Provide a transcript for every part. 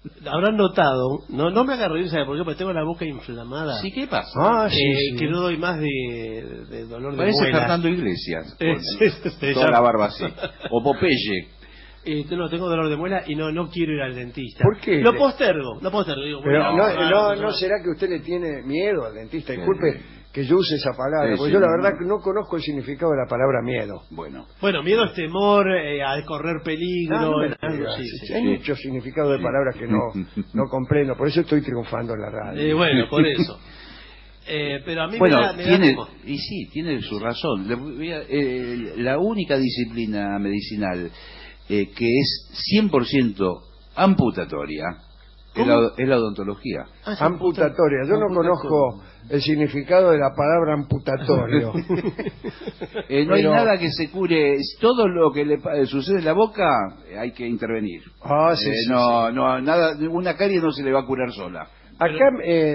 habrán notado, no me haga reír, ¿sabe por qué? Porque tengo la boca inflamada. Sí, ¿qué pasa? Que no doy más de dolor de Parece muelas. Fernando Iglesias. Sí, Toda la barba así. O Popeye. No, tengo dolor de muela y no quiero ir al dentista. ¿Por qué? Lo postergo. Digo, Pero bueno, no será que usted le tiene miedo al dentista. Disculpe que yo use esa palabra, porque sí, yo la verdad que no conozco el significado de la palabra miedo. Bueno, miedo es temor a correr peligro. Hay muchos significados de palabras que no comprendo, por eso estoy triunfando en la radio. Bueno, por eso. Pero a mí bueno, me da temor. y sí, tiene su razón. La única disciplina medicinal que es 100% amputatoria es la odontología. Amputatoria. Yo no conozco el significado de la palabra amputatorio. No hay nada que se cure. Todo lo que le sucede en la boca hay que intervenir. Nada, una carie no se le va a curar sola. Acá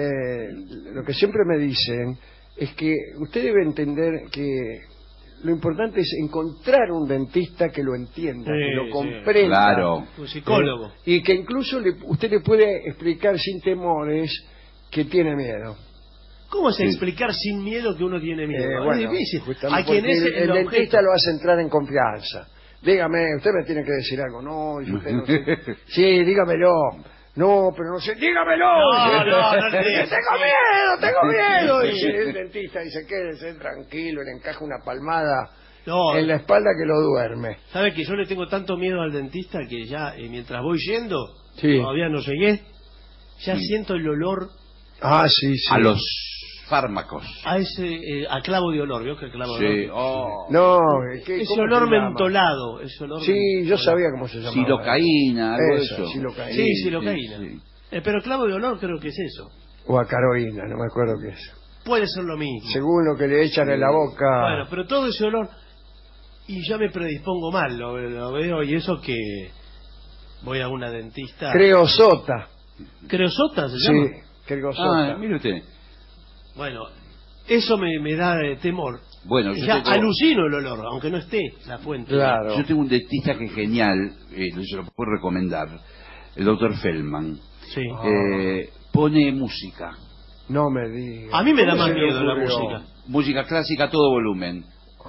lo que siempre me dicen es que usted debe entender que lo importante es encontrar un dentista que lo entienda, que lo comprenda. Claro. Un psicólogo. Y que incluso usted le puede explicar sin temores que tiene miedo. ¿Cómo es explicar sin miedo que uno tiene miedo? Bueno, es difícil. A quien es el dentista lo hace entrar en confianza. Dígame, usted me tiene que decir algo. No, usted no sé. Sí, dígamelo. No, pero no sé, dígamelo. No, tengo miedo. Y el dentista dice, quédese tranquilo, le encaja una palmada en la espalda que lo duerme. ¿Sabe que yo le tengo tanto miedo al dentista que ya mientras voy yendo, sí, todavía no llegué, ya siento el olor a los fármacos, a clavo de olor, ¿vio que el clavo de olor? No, ese olor mentolado, ese olor yo sabía cómo se llamaba. Silocaína, algo de eso. Sí, silocaína. Pero clavo de olor creo que es eso. O acaroína, no me acuerdo qué es. Puede ser lo mismo. Según lo que le echan en la boca. Bueno, pero todo ese olor, y ya me predispongo mal, lo veo, y eso que voy a una dentista. Creosota. ¿Creosota se llama? Sí, creosota. Mire usted. Bueno, eso me da temor. Bueno, ya alucino el olor, aunque no esté la fuente. Claro. Yo tengo un dentista que es genial, se lo puedo recomendar, el doctor Feldman. Sí. Pone música. No me diga. A mí me da más miedo la música. Música clásica a todo volumen.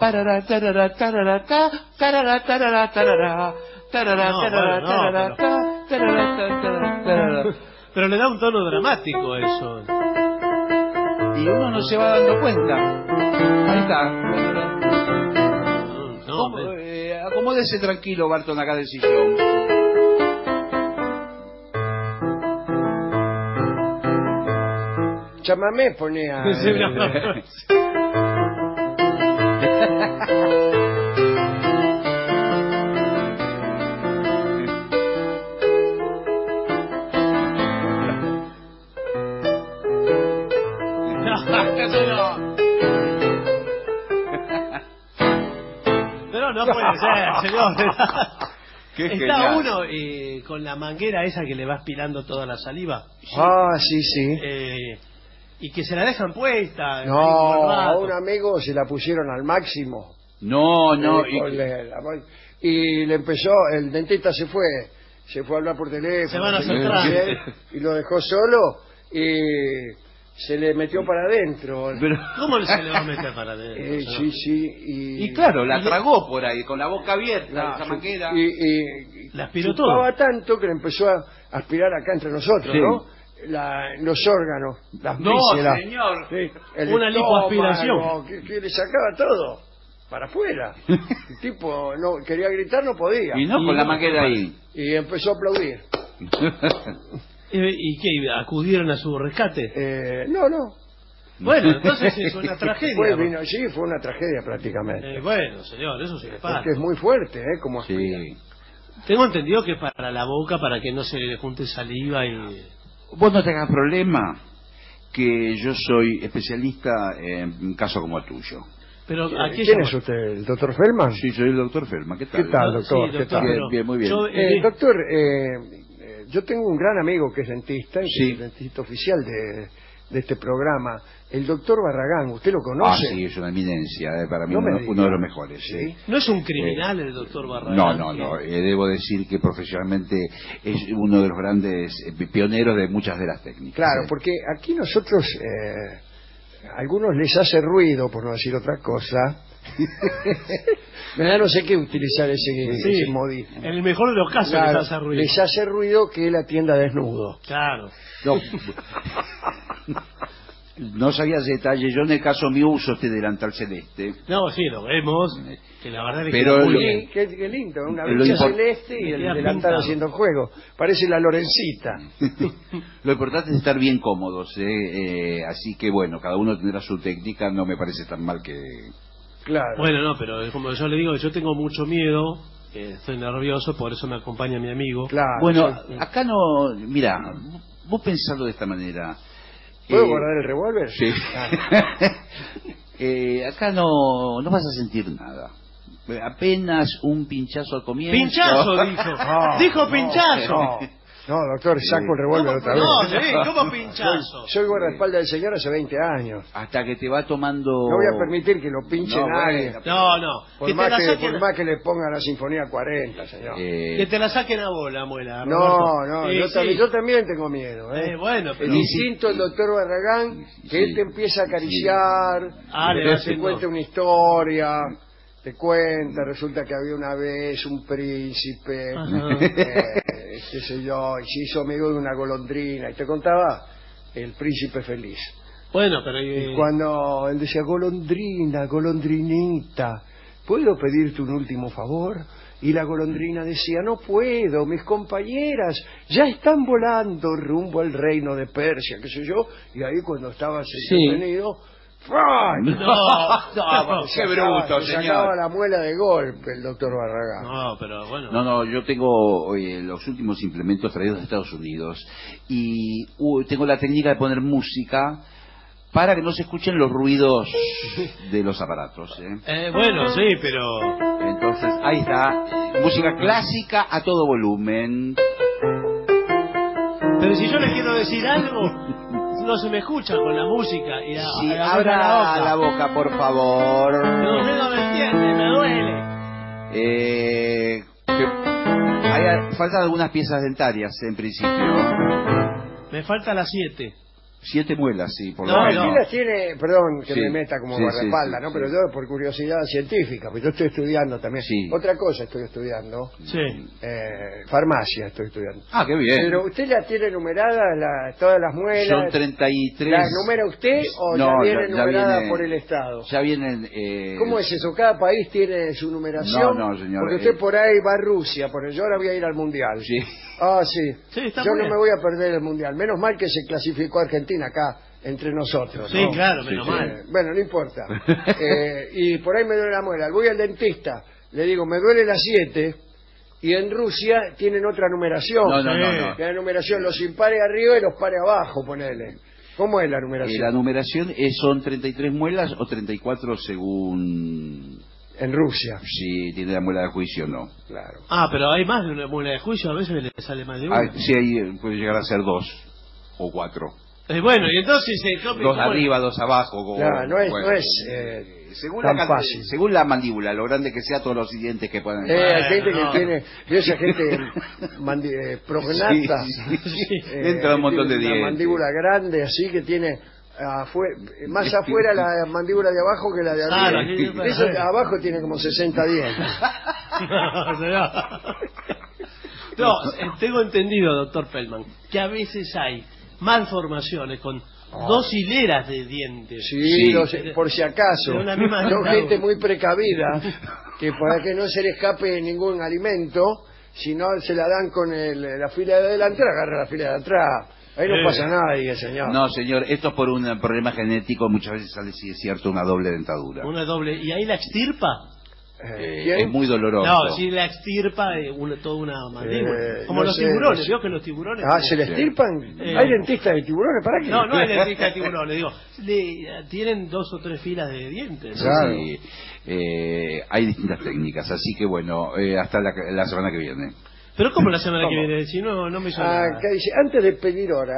Pero le da un tono dramático eso. Y uno no se va dando cuenta. Ahí está. Acomódese tranquilo, Barton, acá del sillón. Chamamé ponía. Pero no puede ser, señor. Está genial. uno con la manguera esa que le va aspirando toda la saliva. Sí. Y que se la dejan puesta. No, a un amigo se la pusieron al máximo. No. Y le empezó, el dentista se fue a hablar por teléfono. Se van a hacer y lo dejó solo y se le metió para adentro. Pero, ¿cómo se le va a meter para adentro? Sí. Y claro, la tragó por ahí, con la boca abierta, esa manguera. Y la aspiró todo. Chupaba tanto que le empezó a aspirar acá entre nosotros, ¿no? Los órganos, las vísceras. No, señor. Sí, una lipoaspiración. Que le sacaba todo para afuera. El tipo no quería gritar, no podía. Y con la manguera ahí. Y empezó a aplaudir. ¿Y qué? ¿Acudieron a su rescate? No. Bueno, entonces es una tragedia. Fue una tragedia prácticamente. Bueno, señor, eso sí le pasa. Porque es muy fuerte, como aspira. Sí. Tengo entendido que es para la boca, para que no se le junte saliva y... Vos no tengas problema, que yo soy especialista en un caso como el tuyo. Pero ¿Quién es usted? ¿El doctor Feldman? Sí, soy el doctor Feldman. ¿Qué tal? ¿Qué tal, doctor? Sí, ¿Qué tal? Bien, muy bien. Doctor, yo tengo un gran amigo que es dentista, y que sí, es el dentista oficial de este programa, el doctor Barragán. ¿Usted lo conoce? Sí, es una eminencia, para mí uno de los mejores. ¿Sí? ¿No es un criminal el doctor Barragán? No. Debo decir que profesionalmente es uno de los grandes pioneros de muchas de las técnicas. Claro, porque aquí nosotros, a algunos les hace ruido, por no decir otra cosa. No sé qué utilizar ese modismo. En el mejor de los casos les hace ruido. Les hace ruido que él atienda desnudo. Claro. No sabía ese detalle. Yo en el caso mío uso este delantal celeste. No, sí, lo vemos. Que la verdad es que pero qué lindo, una brecha celeste y el delantal haciendo juego. Parece la Lorencita. Lo importante es estar bien cómodos, así que bueno, cada uno tendrá su técnica, no me parece tan mal que... Claro. Bueno, no, pero como yo le digo, yo tengo mucho miedo, estoy nervioso, por eso me acompaña mi amigo. Claro. Bueno, acá no... Mira, vos pensalo de esta manera. ¿Puedo guardar el revólver? Sí. Acá no vas a sentir nada. Apenas un pinchazo al comienzo. ¡Pinchazo! Dijo. Dijo pinchazo. No, doctor, saco el revólver otra vez. No, sí, ¿cómo pinchazo? Soy guardaespaldas del señor hace 20 años. Hasta que te va tomando... No voy a permitir que lo pinche nadie. No. Por más que le pongan la Sinfonía 40, señor. Que te la saquen a vos, la muela. No, yo también tengo miedo. Bueno, pero... Es distinto el doctor Barragán, que él te empieza a acariciar, te cuenta una historia... Te cuenta, resulta que había una vez un príncipe, qué sé yo, y se hizo amigo de una golondrina, y te contaba el príncipe feliz. Bueno, pero... Y cuando él decía, golondrina, golondrinita, ¿puedo pedirte un último favor? Y la golondrina decía, no puedo, mis compañeras ya están volando rumbo al reino de Persia, qué sé yo, y ahí cuando estabas entretenido... No, qué bruto, señor. Sacaba la muela de golpe el doctor Barragán. No, pero bueno. No, yo tengo los últimos implementos traídos de Estados Unidos y tengo la técnica de poner música para que no se escuchen los ruidos de los aparatos. Bueno, sí, pero... Entonces, ahí está, música clásica a todo volumen. Pero si yo le quiero decir algo... No se me escucha con la música y abra la boca, por favor. No me entiende, me duele. Faltan algunas piezas dentarias en principio. Me falta las 7. 7 muelas, sí, por lo menos. Aquí las tiene, perdón que me meta como guardaespaldas, ¿no? Pero yo por curiosidad científica, pues yo estoy estudiando también. Otra cosa estoy estudiando. Farmacia estoy estudiando. Ah, qué bien. Pero usted la tiene numerada todas las muelas. Son 33. ¿La numera usted o ya viene numerada por el Estado? Ya vienen... ¿Cómo es eso? ¿Cada país tiene su numeración? No, señor. Porque usted por ahí va a Rusia, yo ahora voy a ir al Mundial. Sí. Yo no me voy a perder el Mundial. Menos mal que se clasificó Argentina acá entre nosotros. Sí, claro, menos mal. Bueno, no importa. Y por ahí me duele la muela. Voy al dentista, le digo, me duele la 7, y en Rusia tienen otra numeración. No. Tienen numeración los impares arriba y los pares abajo, ponele. ¿Cómo es la numeración? La numeración son 33 muelas o 34 según... En Rusia. Sí, tiene la muela de juicio, no. Claro. Pero hay más de una muela de juicio, a veces le sale más de una. Sí, ahí puede llegar a ser 2 o 4. Bueno, y entonces... 2 arriba, 2 abajo. Claro, no es según tan fácil. Según la mandíbula, lo grande que sea, todos los dientes que puedan... hay gente que tiene... esa gente prognata. Entra un montón de dientes. Una mandíbula grande, así que tiene... más afuera la mandíbula de abajo que la de arriba. Eso abajo tiene como 60 dientes. No, tengo entendido, doctor Feldman, que a veces hay malformaciones con 2 hileras de dientes. Sí. Por si acaso. Son gente muy precavida, que para que no se le escape ningún alimento, si no se la dan con la fila de adelante, agarra la fila de atrás. Ahí no pasa nada, señor. No, señor, esto es por un problema genético, muchas veces sale, si es cierto, una doble dentadura. Una doble, ¿y ahí la extirpa? Es muy doloroso. No, si la extirpa, toda una mandíbula. Como los tiburones, ¿vio que los tiburones... ¿se le extirpan? ¿Hay dentistas de tiburones? ¿Para qué? No hay dentistas de tiburones, digo. Tienen 2 o 3 filas de dientes. Claro. Sí, hay distintas técnicas, así que bueno, hasta la semana que viene. ¿Pero cómo la semana que viene? Si no me suena nada. Acá dice, antes de pedir hora,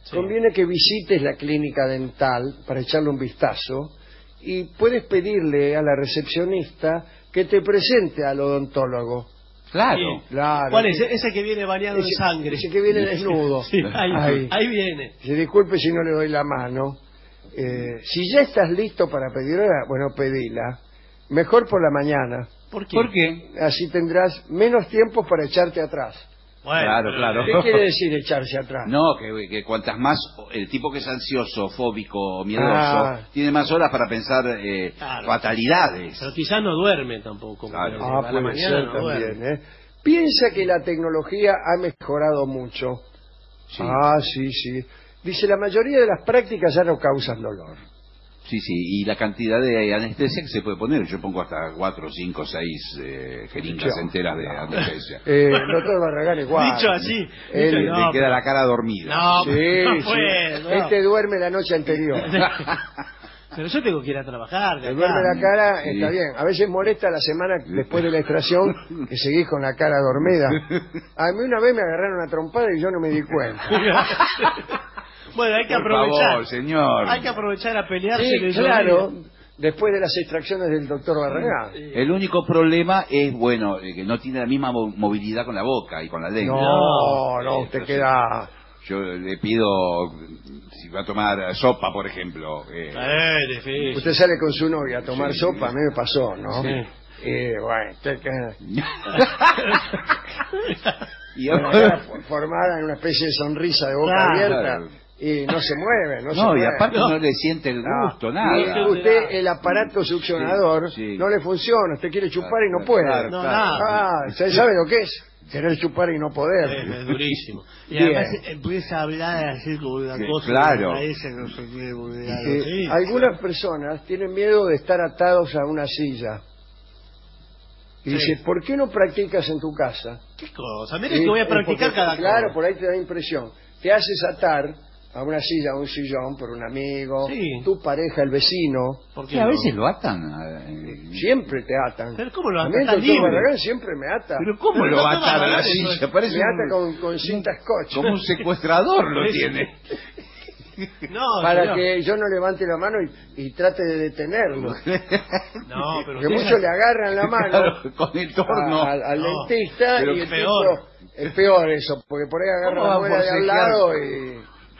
conviene que visites la clínica dental para echarle un vistazo y puedes pedirle a la recepcionista que te presente al odontólogo. Claro. Sí. Claro. ¿Cuál es? Ese que viene bañado en sangre. Ese que viene desnudo. Sí, ahí viene. Se disculpe si no le doy la mano. Si ya estás listo para pedirla, bueno, pedila. Mejor por la mañana. ¿Por qué? ¿Por qué? Así tendrás menos tiempo para echarte atrás. Claro, claro. ¿Qué quiere decir echarse atrás? No, que cuantas más, el tipo que es ansioso, fóbico, miedoso, tiene más horas para pensar fatalidades. Pero quizás no duerme tampoco. Claro. A la Puede mañana ser no también, duerme. Piensa que la tecnología ha mejorado mucho. Sí. Sí. Dice, la mayoría de las prácticas ya no causan dolor. Sí, y la cantidad de anestesia que se puede poner, yo pongo hasta 4, 5, 6 jeringas enteras de anestesia. El doctor Barragán igual. Dicho así. Él no, le queda la cara dormida. No, Sí, no sí. puede, no. Este duerme la noche anterior. Pero yo tengo que ir a trabajar. Le duerme la cara, Sí. está bien. A veces molesta la semana después de la extracción que seguís con la cara dormida. A mí una vez me agarraron una trompada y yo no me di cuenta. Bueno, hay que Por aprovechar. favor, señor. Hay que aprovechar a pelearse. Sí, claro, después de las extracciones del doctor Barragán. El único problema es, bueno, que no tiene la misma movilidad con la boca y con la lengua. No, usted Entonces, queda... Yo le pido, si va a tomar sopa, por ejemplo. Difícil. Usted sale con su novia a tomar Sí. sopa, a mí me pasó, ¿no? Sí. Bueno, Y con la cara formada en una especie de sonrisa de boca Claro. abierta y no se mueve, no se No, mueve. y aparte no le siente el gusto, Y nada. usted, el aparato succionador, Sí. no le funciona, usted quiere chupar y no puede. Claro, No, claro. nada. ¿Usted sabe lo que es? Querer chupar y no poder. Es durísimo. Y Bien. además empieza a hablar así como una Sí, cosa. claro. Ese no sé qué, Sí, algunas personas tienen miedo de estar atados a una silla. Y Sí. dice, ¿por qué no practicas en tu casa? ¿Qué cosa? Mire que voy a practicar porque, cada claro, cosa. por ahí te da impresión. Te haces atar a una silla, a un sillón, por un amigo, Sí. tu pareja, el vecino. ¿Por qué Sí, a no? veces lo atan. Siempre te atan. Pero ¿cómo lo A mí atan? el Está doctor libre. Barragán siempre me ata. Pero ¿cómo Pero lo no va a toma atar a la nada de eso. silla? Parece Me ata con cinta scotch. como un secuestrador lo Sí. tiene. No, para señor. que yo no levante la mano y trate de detenerlo. No, pero Que usted muchos ya- le agarran la mano Claro, con el torno. al No, dentista pero y el peor. tipo... Es peor eso, porque por ahí agarra ¿Cómo la va a muela de al forcejear? lado y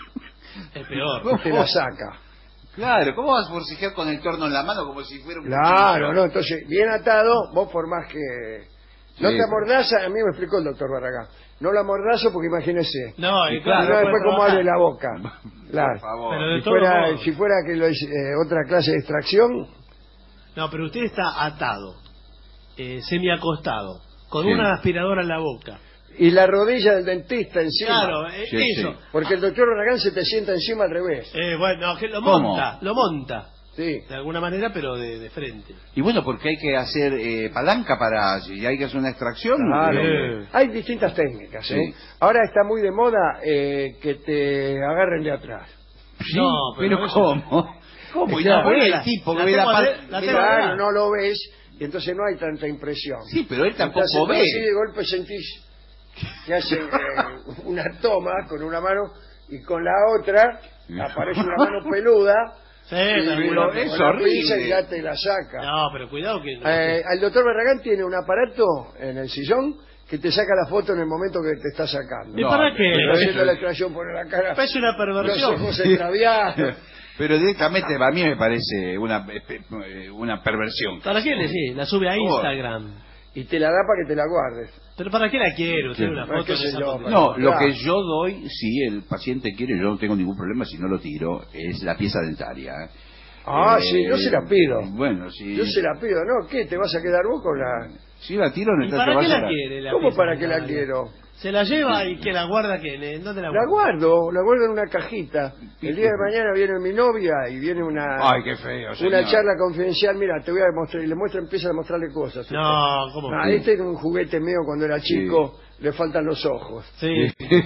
Es peor. te la saca. Claro, ¿cómo vas a forcejear con el torno en la mano como si fuera un Claro, cuchillo? no, entonces, bien atado, vos por más que... No Sí, te amordazas, a mí me explicó el doctor Barragán. No la amordazo porque imagínese. No, y Y claro, no no después puede cómo abre trabajar. la boca. Claro. Por favor. Pero de Si todos fuera, modos. si fuera que lo es otra clase de extracción, No, pero usted está atado, semiacostado, con Sí. una aspiradora en la boca. y la rodilla del dentista encima. Claro, Sí, eso. sí. Porque el doctor Barragán se te sienta encima al revés. Bueno, que lo ¿Cómo? monta, lo monta. Sí. De alguna manera, pero de frente. Y bueno, porque hay que hacer palanca para... Si hay que hacer una extracción... Claro. Sí. Hay distintas técnicas, ¿eh? Sí. Ahora está muy de moda que te agarren de atrás. Sí, No, pero pero eso- ¿cómo? ¿Cómo? Y Claro, no ve la- el tipo la que ve la tengo parte... la tengo Claro, acá. no lo ves y entonces no hay tanta impresión. Sí, pero él tampoco Entonces, ve. así de golpe sentís que hacen una toma con una mano y con la otra aparece una mano peluda Sí, y pero con es la horrible. pinza y ya te la saca. No, pero cuidado que... El doctor Barragán tiene un aparato en el sillón que te saca la foto en el momento que te está sacando. ¿Y No, para qué? Está haciendo la extracción, pone la cara, Es una los perversión. ojos extraviados. Pero directamente a mí me parece una perversión. ¿Para qué le sí? La sube a ¿Cómo? Instagram. Y te la da para que te la guardes. ¿Pero para qué la quiero? Tiene una Para foto qué en sé esa yo, condición. No, lo Claro. que yo doy, si el paciente quiere, yo no tengo ningún problema si no lo tiro, es la pieza dentaria. Sí, yo se la pido. Bueno, sí. Yo se la pido, ¿no? ¿Qué? ¿Te vas a quedar vos con la...? Si la tiro, ¿Y entonces para vas qué a la quiere? La ¿Cómo pieza para qué la dentaria? quiero? Se la lleva y que la guarda que ¿dónde la La guarda? la guardo en una cajita. El día de mañana viene mi novia y viene una Ay, qué feo, señor. una charla confidencial. Mira, te voy a mostrar. Y le muestra, empieza a mostrarle cosas. No, ¿cómo? Este era un juguete mío cuando era chico. Le faltan los ojos. Sí.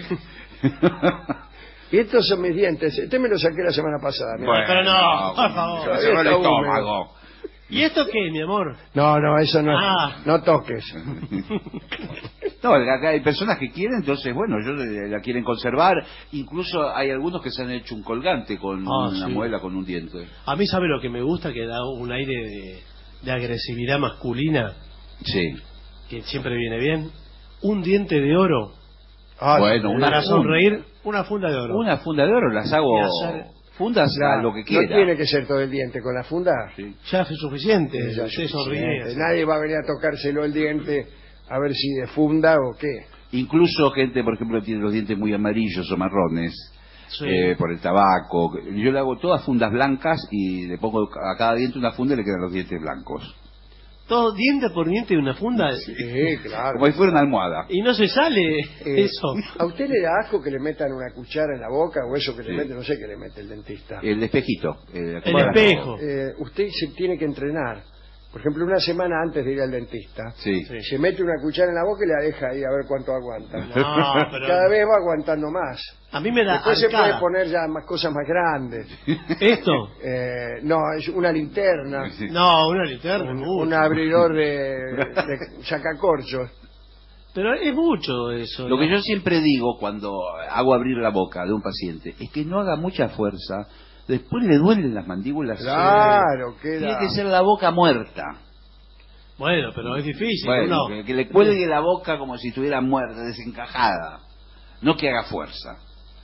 Y estos son mis dientes. Este me lo saqué la semana pasada. mira. Pero no, por favor. Se me cerró el Está húmedo. estómago. ¿Y esto qué, mi amor? No, eso no. Ah. No toques. No, acá hay personas que quieren, entonces, bueno, ellos la quieren conservar. Incluso hay algunos que se han hecho un colgante con una muela, con un diente. A mí, ¿sabe lo que me gusta? Que da un aire de agresividad masculina. Sí. Que siempre viene bien. Un diente de oro. Bueno, para sonreír, una funda de oro. Una funda de oro, las hago fundas a lo que quiera. No tiene que ser todo el diente, con la funda ya es suficiente. Ya usted sonríe. Nadie va a venir a tocárselo el diente a ver si de funda o qué. Incluso gente, por ejemplo, tiene los dientes muy amarillos o marrones por el tabaco. Yo le hago todas fundas blancas y le pongo a cada diente una funda y le quedan los dientes blancos. ¿Todo diente por diente de una funda? Sí, claro. Como si fuera una almohada. Y no se sale eso. ¿A usted le da asco que le metan una cuchara en la boca o eso que le mete? No sé qué le mete el dentista. El espejito. El espejo. Usted se tiene que entrenar. Por ejemplo, una semana antes de ir al dentista, sí. se mete una cuchara en la boca y la deja ahí a ver cuánto aguanta. No, pero... Cada vez va aguantando más. A mí me da Después se puede poner ya más cosas más grandes. ¿Esto? No, es una linterna. No, una linterna. Un abridor de sacacorchos. Pero es mucho eso. Lo que yo siempre digo cuando hago abrir la boca de un paciente es que no haga mucha fuerza. Después le duelen las mandíbulas. Claro, tiene que ser la boca muerta. Bueno, pero es difícil. Bueno, que le cuelgue la boca como si estuviera muerta, desencajada. No que haga fuerza.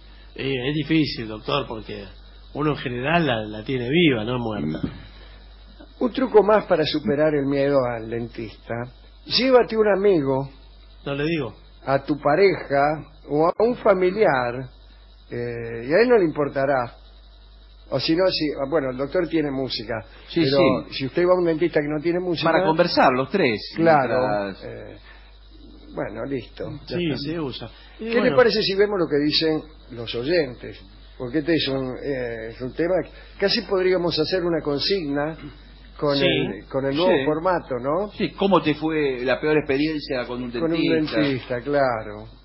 Es difícil, doctor, porque uno en general la tiene viva, no muerta. Un truco más para superar el miedo al dentista. Llévate un amigo. No le digo. A tu pareja o a un familiar y a él no le importará. O si no, bueno, el doctor tiene música, pero si usted va a un dentista que no tiene música... Para conversar los tres. Claro. Bueno, listo. Sí, se usa. ¿Qué le parece si vemos lo que dicen los oyentes? Porque este es un tema... Casi podríamos hacer una consigna con el nuevo formato, ¿no? Sí, ¿cómo te fue la peor experiencia con un dentista? Con un dentista, claro.